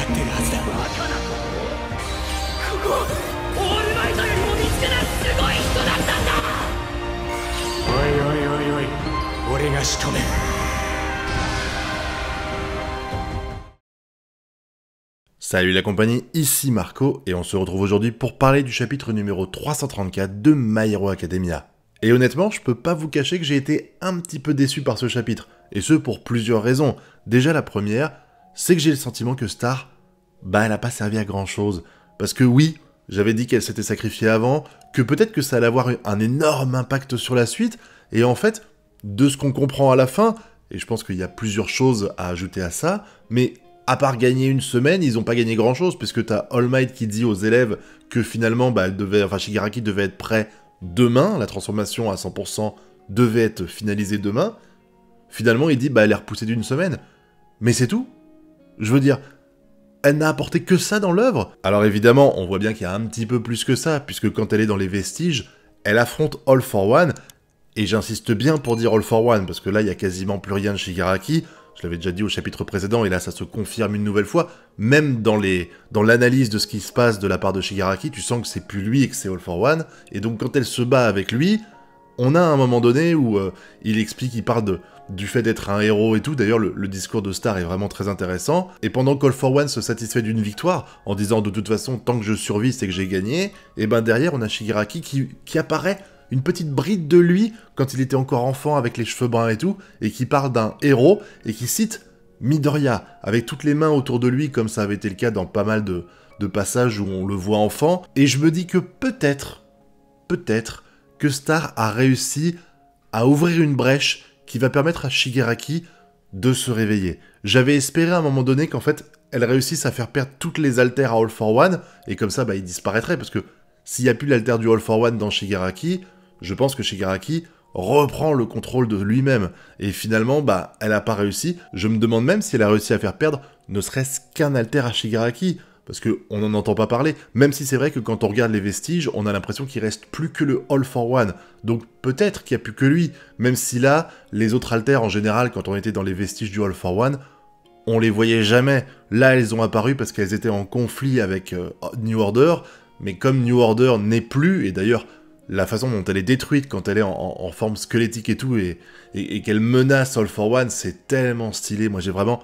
ってるはずだ。 バカなここオールマイトよりも見つけなすごい人だったんだ。 おいおいおいおい、俺が仕留める。 Salut la compagnie, ici Marco, et on se retrouve aujourd'hui pour parler du chapitre numéro 334 de My Hero Academia. Et honnêtement, je peux pas vous cacher que j'ai été un petit peu déçu par ce chapitre, et ce pour plusieurs raisons. Déjà la première, c'est que j'ai le sentiment que Star, elle a pas servi à grand chose. Parce que oui, j'avais dit qu'elle s'était sacrifiée avant, que peut-être que ça allait avoir un énorme impact sur la suite, et en fait, de ce qu'on comprend à la fin, et je pense qu'il y a plusieurs choses à ajouter à ça, mais à part gagner une semaine, ils ont pas gagné grand-chose, puisque t'as All Might qui dit aux élèves que finalement, Shigaraki devait être prêt demain, la transformation à 100% devait être finalisée demain. Finalement, il dit, elle est repoussée d'une semaine. Mais c'est tout. Je veux dire, elle n'a apporté que ça dans l'œuvre. Alors évidemment, on voit bien qu'il y a un petit peu plus que ça, puisque quand elle est dans les vestiges, elle affronte All for One, et j'insiste bien pour dire All for One, parce que là, il y a quasiment plus rien de Shigaraki. Je l'avais déjà dit au chapitre précédent, et là ça se confirme une nouvelle fois, même dans l'analyse de ce qui se passe de la part de Shigaraki, tu sens que c'est plus lui et que c'est All for One, et donc quand elle se bat avec lui, on a un moment donné où il explique, il parle du fait d'être un héros et tout, d'ailleurs le discours de Star est vraiment très intéressant, et pendant qu'All for One se satisfait d'une victoire, en disant de toute façon, tant que je survis, c'est que j'ai gagné, et derrière on a Shigaraki qui apparaît, une petite bride de lui, quand il était encore enfant avec les cheveux bruns et tout, et qui parle d'un héros, et qui cite Midoriya, avec toutes les mains autour de lui, comme ça avait été le cas dans pas mal de passages où on le voit enfant, et je me dis que peut-être, que Star a réussi à ouvrir une brèche qui va permettre à Shigaraki de se réveiller. J'avais espéré à un moment donné qu'en fait, elle réussisse à faire perdre toutes les altères à All for One, et comme ça, il disparaîtrait, parce que s'il n'y a plus l'altère du All for One dans Shigaraki, je pense que Shigaraki reprend le contrôle de lui-même. Et finalement, elle a pas réussi. Je me demande même si elle a réussi à faire perdre ne serait-ce qu'un alter à Shigaraki. Parce qu'on n'en entend pas parler. Même si c'est vrai que quand on regarde les vestiges, on a l'impression qu'il reste plus que le All for One. Donc peut-être qu'il n'y a plus que lui. Même si là, les autres alters en général, quand on était dans les vestiges du All for One, on les voyait jamais. Là, elles ont apparu parce qu'elles étaient en conflit avec New Order. Mais comme New Order n'est plus, et d'ailleurs, la façon dont elle est détruite quand elle est en forme squelettique et tout, et qu'elle menace All for One, c'est tellement stylé. Moi, j'ai vraiment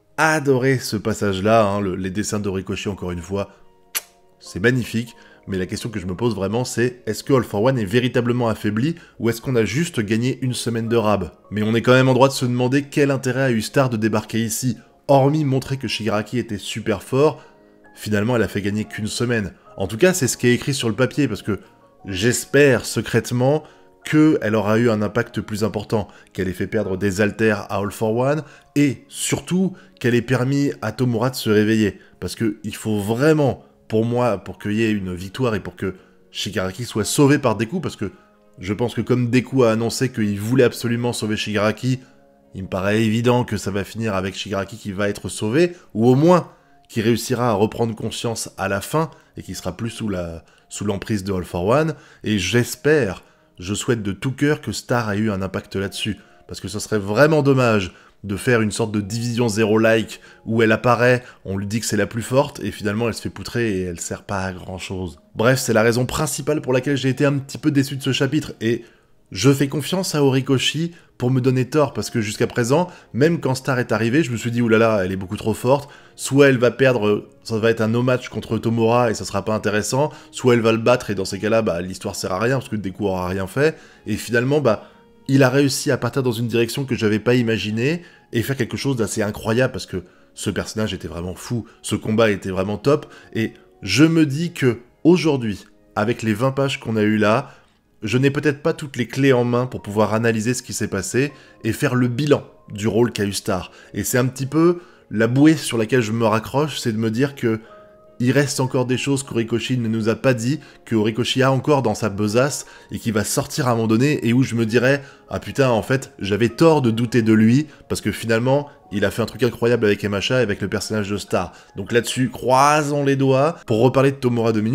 adoré ce passage-là, les dessins d'Horikoshi, encore une fois, c'est magnifique. Mais la question que je me pose vraiment, c'est est-ce que All for One est véritablement affaibli, ou est-ce qu'on a juste gagné une semaine de rab? Mais on est quand même en droit de se demander quel intérêt a eu Star de débarquer ici. Hormis montrer que Shigaraki était super fort, finalement, elle a fait gagner qu'une semaine. En tout cas, c'est ce qui est écrit sur le papier, parce que j'espère secrètement qu'elle aura eu un impact plus important, qu'elle ait fait perdre des alters à All for One, et surtout qu'elle ait permis à Tomura de se réveiller. Parce qu'il faut vraiment, pour moi, pour qu'il y ait une victoire et pour que Shigaraki soit sauvé par Deku, parce que je pense que comme Deku a annoncé qu'il voulait absolument sauver Shigaraki, il me paraît évident que ça va finir avec Shigaraki qui va être sauvé, ou au moins qui réussira à reprendre conscience à la fin, et qui sera plus sous l'emprise de All for One, et j'espère, je souhaite de tout cœur que Star a eu un impact là-dessus, parce que ce serait vraiment dommage de faire une sorte de division 0-like, où elle apparaît, on lui dit que c'est la plus forte, et finalement elle se fait poutrer et elle sert pas à grand-chose. Bref, c'est la raison principale pour laquelle j'ai été un petit peu déçu de ce chapitre, et je fais confiance à Horikoshi pour me donner tort, parce que jusqu'à présent, même quand Star est arrivée, je me suis dit, oulala, elle est beaucoup trop forte, soit elle va perdre, ça va être un no match contre Tomura et ça sera pas intéressant, soit elle va le battre et dans ces cas-là, l'histoire sert à rien, parce que Deku aura rien fait, et finalement, il a réussi à partir dans une direction que j'avais pas imaginée, et faire quelque chose d'assez incroyable, parce que ce personnage était vraiment fou, ce combat était vraiment top, et je me dis que, aujourd'hui, avec les 20 pages qu'on a eues là, je n'ai peut-être pas toutes les clés en main pour pouvoir analyser ce qui s'est passé et faire le bilan du rôle qu'a eu Star. Et c'est un petit peu la bouée sur laquelle je me raccroche, c'est de me dire que il reste encore des choses qu'Horikoshi ne nous a pas dit, que Horikoshi a encore dans sa besace, et qui va sortir à un moment donné, et où je me dirais « Ah putain, en fait, j'avais tort de douter de lui, parce que finalement, il a fait un truc incroyable avec MHA et avec le personnage de Star. » Donc là-dessus, croisons les doigts. Pour reparler de Tomura 2 minutes,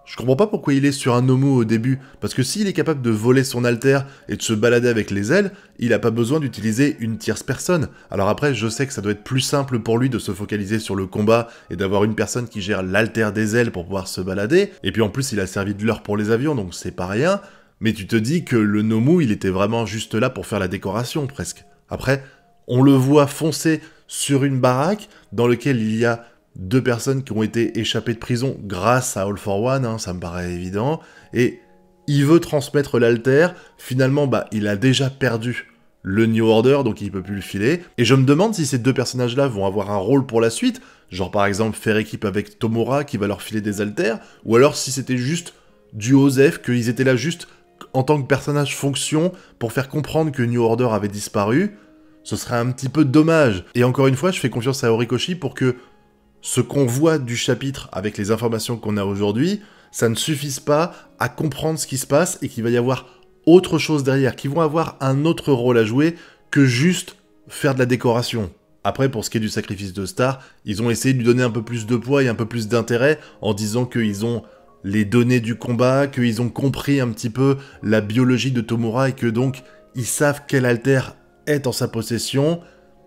Je comprends pas pourquoi il est sur un Nomu au début, parce que s'il est capable de voler son alter et de se balader avec les ailes, il a pas besoin d'utiliser une tierce personne. Alors après, je sais que ça doit être plus simple pour lui de se focaliser sur le combat et d'avoir une personne qui gère l'alter des ailes pour pouvoir se balader, et puis en plus il a servi de leurre pour les avions, donc c'est pas rien, mais tu te dis que le Nomu, il était vraiment juste là pour faire la décoration, presque. Après, on le voit foncer sur une baraque dans laquelle il y a 2 personnes qui ont été échappées de prison grâce à All for One, hein, ça me paraît évident, et il veut transmettre l'alter, finalement il a déjà perdu le New Order, donc il peut plus le filer, et je me demande si ces 2 personnages-là vont avoir un rôle pour la suite, genre par exemple faire équipe avec Tomura qui va leur filer des alters, ou alors si c'était juste du Osef, qu'ils étaient là juste en tant que personnage fonction pour faire comprendre que New Order avait disparu, ce serait un petit peu dommage. Et encore une fois, je fais confiance à Horikoshi pour que ce qu'on voit du chapitre avec les informations qu'on a aujourd'hui, ça ne suffise pas à comprendre ce qui se passe et qu'il va y avoir autre chose derrière, qui vont avoir un autre rôle à jouer que juste faire de la décoration. Après, pour ce qui est du sacrifice de Star, ils ont essayé de lui donner un peu plus de poids et un peu plus d'intérêt en disant qu'ils ont les données du combat, qu'ils ont compris un petit peu la biologie de Tomura et que donc ils savent quel alter est en sa possession.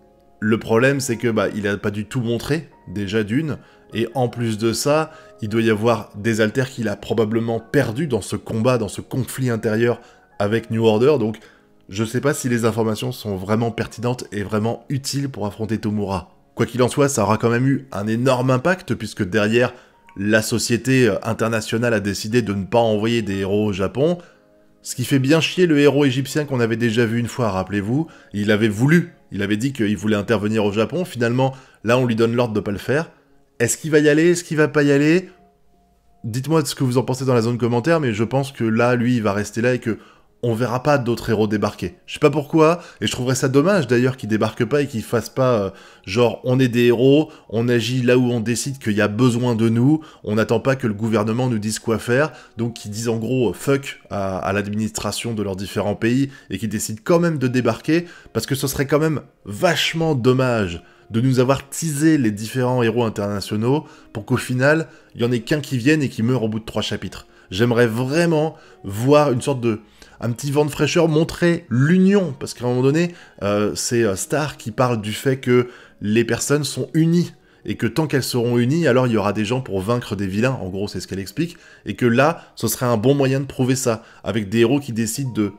Le problème, c'est que il a pas du tout montré, déjà d'une, et en plus de ça, il doit y avoir des alters qu'il a probablement perdus dans ce combat, dans ce conflit intérieur avec New Order, donc je sais pas si les informations sont vraiment pertinentes et vraiment utiles pour affronter Tomura. Quoi qu'il en soit, ça aura quand même eu un énorme impact, puisque derrière, la société internationale a décidé de ne pas envoyer des héros au Japon, ce qui fait bien chier le héros égyptien qu'on avait déjà vu une fois, rappelez-vous. Il avait dit qu'il voulait intervenir au Japon, finalement, là on lui donne l'ordre de pas le faire. Est-ce qu'il va y aller? Est-ce qu'il va pas y aller? Dites-moi ce que vous en pensez dans la zone commentaire, mais je pense que là, lui, il va rester là et que on verra pas d'autres héros débarquer. Je sais pas pourquoi, et je trouverais ça dommage d'ailleurs qu'ils débarquent pas et qu'ils fassent pas genre on est des héros, on agit là où on décide qu'il y a besoin de nous, on n'attend pas que le gouvernement nous dise quoi faire, donc qu'ils disent en gros fuck à l'administration de leurs différents pays et qu'ils décident quand même de débarquer, parce que ce serait quand même vachement dommage de nous avoir teasé les différents héros internationaux pour qu'au final, il y en ait qu'un qui vienne et qui meure au bout de 3 chapitres. J'aimerais vraiment voir une sorte de un petit vent de fraîcheur, montrer l'union, parce qu'à un moment donné, c'est Star qui parle du fait que les personnes sont unies, et que tant qu'elles seront unies, alors il y aura des gens pour vaincre des vilains, en gros c'est ce qu'elle explique, et que là, ce serait un bon moyen de prouver ça, avec des héros qui décident de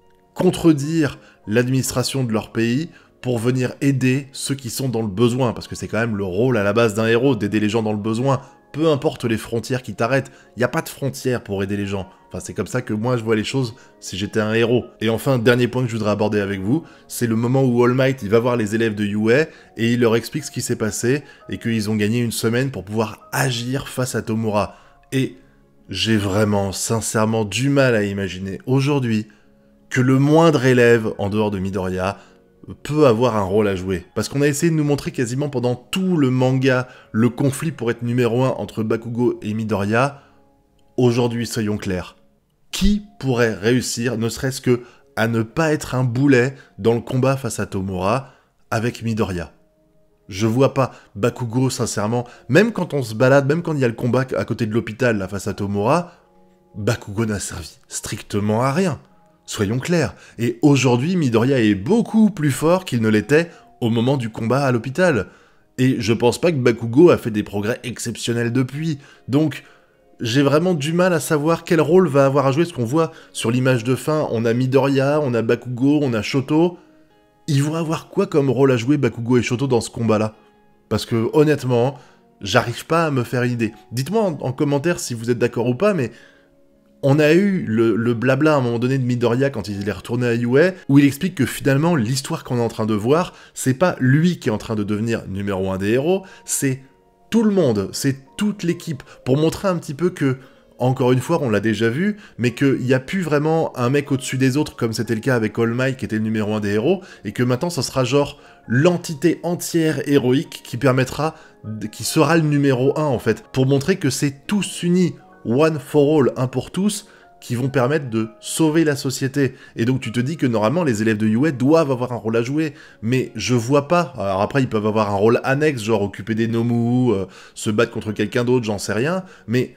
contredire l'administration de leur pays, pour venir aider ceux qui sont dans le besoin, parce que c'est quand même le rôle à la base d'un héros, d'aider les gens dans le besoin, peu importe les frontières qui t'arrêtent, il n'y a pas de frontières pour aider les gens. Enfin, c'est comme ça que moi je vois les choses si j'étais un héros. Et enfin, dernier point que je voudrais aborder avec vous, c'est le moment où All Might il va voir les élèves de Yue et il leur explique ce qui s'est passé et qu'ils ont gagné une semaine pour pouvoir agir face à Tomura. Et j'ai vraiment, sincèrement, du mal à imaginer aujourd'hui que le moindre élève en dehors de Midoriya peut avoir un rôle à jouer. Parce qu'on a essayé de nous montrer quasiment pendant tout le manga le conflit pour être numéro 1 entre Bakugo et Midoriya. Aujourd'hui, soyons clairs. Qui pourrait réussir, ne serait-ce que à ne pas être un boulet dans le combat face à Tomura avec Midoriya? Je vois pas Bakugo, sincèrement, même quand on se balade, même quand il y a le combat à côté de l'hôpital là face à Tomura, Bakugo n'a servi strictement à rien. Soyons clairs, et aujourd'hui Midoriya est beaucoup plus fort qu'il ne l'était au moment du combat à l'hôpital. Et je pense pas que Bakugo a fait des progrès exceptionnels depuis, donc j'ai vraiment du mal à savoir quel rôle va avoir à jouer, ce qu'on voit sur l'image de fin, on a Midoriya, on a Bakugo, on a Shoto. Ils vont avoir quoi comme rôle à jouer Bakugo et Shoto dans ce combat-là? Parce que honnêtement, j'arrive pas à me faire une idée. Dites-moi en commentaire si vous êtes d'accord ou pas, mais on a eu le blabla à un moment donné de Midoriya quand il est retourné à Yue, où il explique que finalement, l'histoire qu'on est en train de voir, c'est pas lui qui est en train de devenir numéro 1 des héros, c'est tout le monde, c'est toute l'équipe, pour montrer un petit peu que, encore une fois, on l'a déjà vu, mais qu'il n'y a plus vraiment un mec au-dessus des autres, comme c'était le cas avec All Might, qui était le numéro 1 des héros, et que maintenant, ce sera genre l'entité entière héroïque qui permettra, qui sera le numéro 1, en fait, pour montrer que c'est tous unis, one for all, un pour tous, qui vont permettre de sauver la société. Et donc tu te dis que normalement les élèves de Yue doivent avoir un rôle à jouer, mais je vois pas. Alors après ils peuvent avoir un rôle annexe, genre occuper des Nomu, se battre contre quelqu'un d'autre, j'en sais rien, mais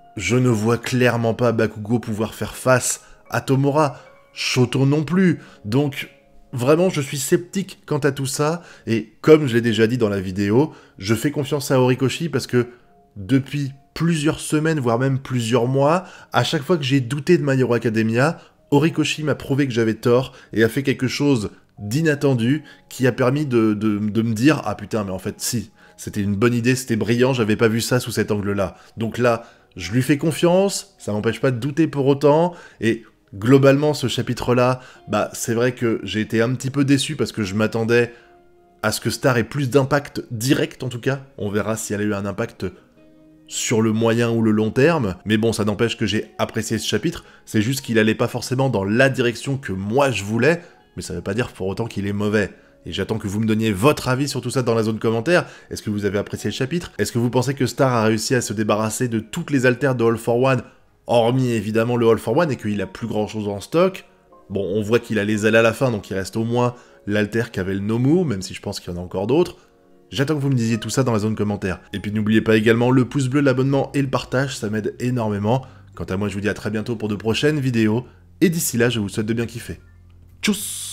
je ne vois clairement pas Bakugo pouvoir faire face à Tomura, Shoto non plus, donc vraiment je suis sceptique quant à tout ça, et comme je l'ai déjà dit dans la vidéo, je fais confiance à Horikoshi parce que depuis plusieurs semaines, voire même plusieurs mois, à chaque fois que j'ai douté de My Hero Academia, Horikoshi m'a prouvé que j'avais tort et a fait quelque chose d'inattendu qui a permis de me dire « Ah putain, mais en fait si, c'était une bonne idée, c'était brillant, j'avais pas vu ça sous cet angle-là. » Donc là, je lui fais confiance, ça m'empêche pas de douter pour autant, et globalement, ce chapitre-là, bah c'est vrai que j'ai été un petit peu déçu parce que je m'attendais à ce que Star ait plus d'impact direct en tout cas. On verra si elle a eu un impact sur le moyen ou le long terme, mais bon, ça n'empêche que j'ai apprécié ce chapitre, c'est juste qu'il allait pas forcément dans la direction que moi je voulais, mais ça veut pas dire pour autant qu'il est mauvais. Et j'attends que vous me donniez votre avis sur tout ça dans la zone commentaire. Est-ce que vous avez apprécié le chapitre? Est-ce que vous pensez que Star a réussi à se débarrasser de toutes les altères de All for One, hormis évidemment le All for One, et qu'il a plus grand chose en stock? Bon, on voit qu'il a les ailes à la fin, donc il reste au moins l'alter qu'avait le Nomu, même si je pense qu'il y en a encore d'autres. J'attends que vous me disiez tout ça dans la zone commentaire. Et puis n'oubliez pas également le pouce bleu, l'abonnement et le partage, ça m'aide énormément. Quant à moi, je vous dis à très bientôt pour de prochaines vidéos, et d'ici là, je vous souhaite de bien kiffer. Tchuss!